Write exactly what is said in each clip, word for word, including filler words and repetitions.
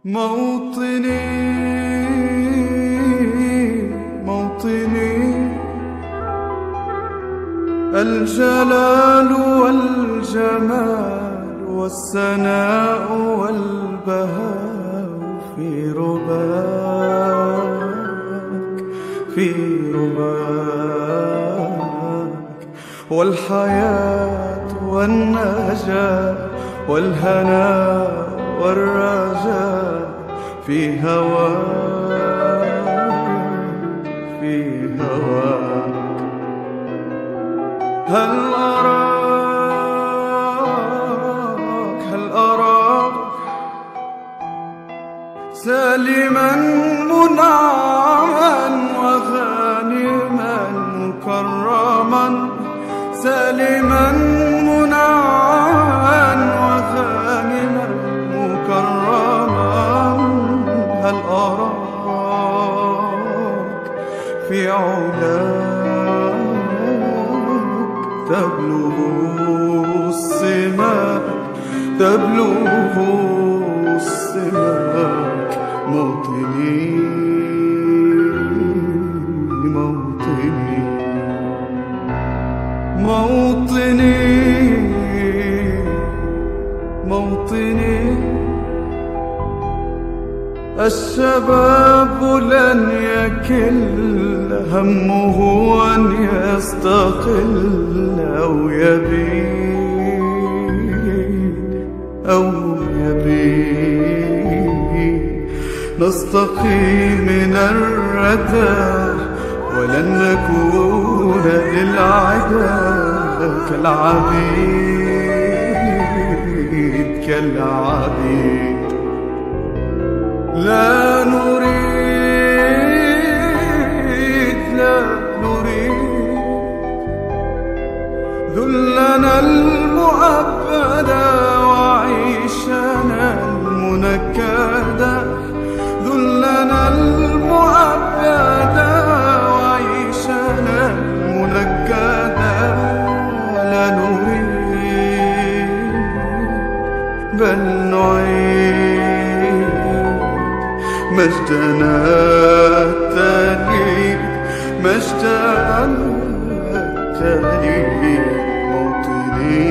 موطني موطني الجلال والجمال والسناء والبهاء في رباك في رباك، والحياة والنجاة والهناء والرجاء في هواك في هواك. هل أراك هل أراك سالما منعما وغانما مكرما، سالما منعما وغانما مكرما. هل أراك في علاك تبلغ السماء تبلغ السماء. موطني موطني موطني موطني الشباب لن يكل همه أن يستقل أو يبيد أو يبيد. نستقي من الردى ولن نكون للعدا كالعبيد كالعبيد. لا نريد لا نريد ذلنا المؤبدا وعيشنا المنكدا، ذلنا المؤبدا وعيشنا المنكدا. لا نريد بل نعيد مجدنا التالي مجدنا التالي. موطني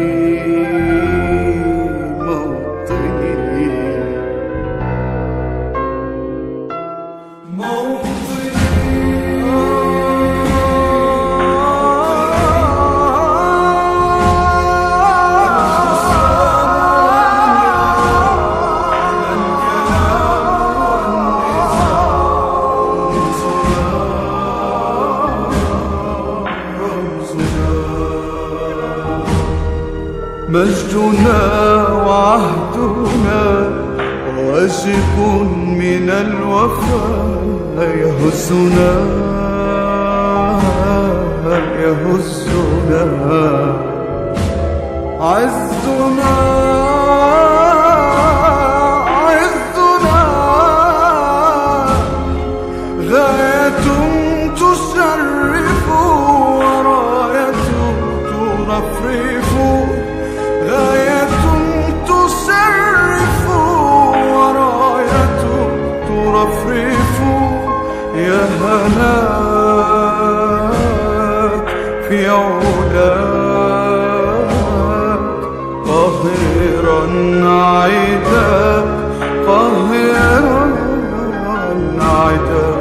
موطني مجدنا وعهدنا واجب من الوفاء يهزنا يهزنا. عزنا عزنا غاية تشرف وراية ترفرف، غاية تشرف وراية ترفرف. يا هناك في علاك قاهرا عداك قاهرا عداك.